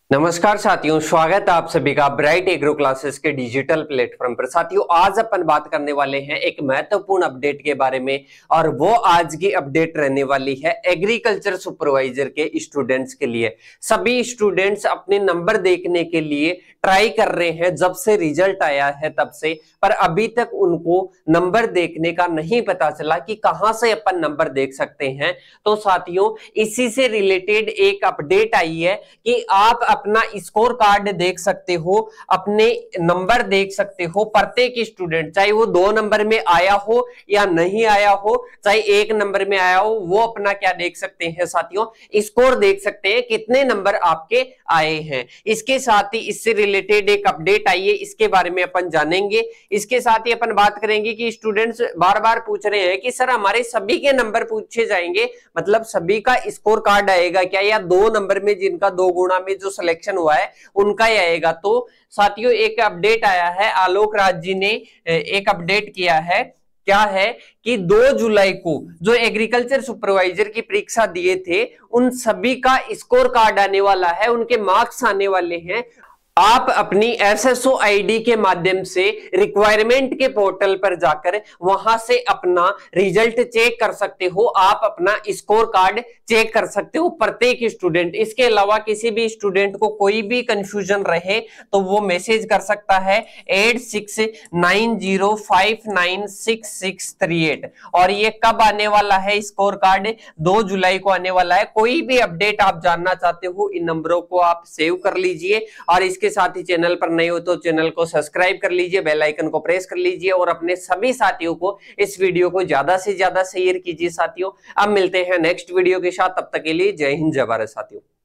नमस्कार साथियों, स्वागत है आप सभी का ब्राइट एग्रो क्लासेस के डिजिटल प्लेटफॉर्म पर। साथियों, आज अपन बात करने वाले हैं एक महत्वपूर्ण अपडेट के बारे में, और वो आज की अपडेट रहने वाली है एग्रीकल्चर सुपरवाइजर के स्टूडेंट्स के लिए। सभी स्टूडेंट्स अपने नंबर देखने के लिए ट्राई कर रहे हैं जब से रिजल्ट आया है तब से, पर अभी तक उनको नंबर देखने का नहीं पता चला कि कहां से अपन नंबर देख सकते हैं। तो साथियों, इसी से रिलेटेड एक अपडेट आई है कि आप अपना स्कोर कार्ड देख सकते हो, अपने नंबर देख सकते हो। प्रत्येक स्टूडेंट, चाहे वो 2 नंबर में आया हो या नहीं आया हो, चाहे 1 नंबर में आया हो, वो अपना क्या देख सकते हैं साथियों, स्कोर देख सकते हैं, कितने नंबर आपके आए हैं। इसके साथ ही इससे रिलेटेड एक अपडेट आई है, इसके बारे में अपन जानेंगे। इसके साथ ही अपन बात करेंगे कि स्टूडेंट्स बार बार पूछ रहे हैं कि सर हमारे सभी के नंबर पूछे जाएंगे, मतलब सभी का स्कोर कार्ड आएगा क्या, या 2 नंबर में जिनका 2 गुणा में जो सिलेक्शन हुआ है उनका ही आएगा। तो साथियों, एक अपडेट आया है, आलोक राज जी ने एक अपडेट किया है। क्या है कि 2 जुलाई को जो एग्रीकल्चर सुपरवाइजर की परीक्षा दिए थे उन सभी का स्कोर कार्ड आने वाला है, उनके मार्क्स आने वाले हैं। आप अपनी एसएसओ आईडी के माध्यम से रिक्वायरमेंट के पोर्टल पर जाकर वहां से अपना रिजल्ट चेक कर सकते हो, आप अपना स्कोर कार्ड चेक कर सकते हो, प्रत्येक स्टूडेंट। इसके अलावा किसी भी स्टूडेंट को कोई भी कंफ्यूजन रहे तो वो मैसेज कर सकता है 8690596638। और ये कब आने वाला है स्कोर कार्ड? 2 जुलाई को आने वाला है। कोई भी अपडेट आप जानना चाहते हो, इन नंबरों को आप सेव कर लीजिए, और इसके साथ ही चैनल पर नए हो तो चैनल को सब्सक्राइब कर लीजिए, बेल आइकन को प्रेस कर लीजिए, और अपने सभी साथियों को इस वीडियो को ज्यादा से ज्यादा शेयर कीजिए साथियों। अब मिलते हैं नेक्स्ट वीडियो के साथ, तब तक के लिए जय हिंद जय भारत साथियों।